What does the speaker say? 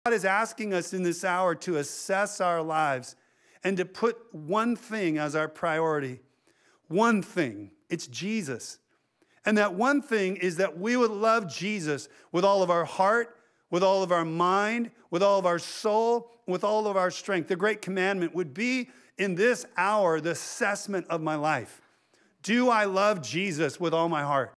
God is asking us in this hour to assess our lives and to put one thing as our priority. One thing. It's Jesus. And that one thing is that we would love Jesus with all of our heart, with all of our mind, with all of our soul, with all of our strength. The great commandment would be in this hour the assessment of my life. Do I love Jesus with all my heart?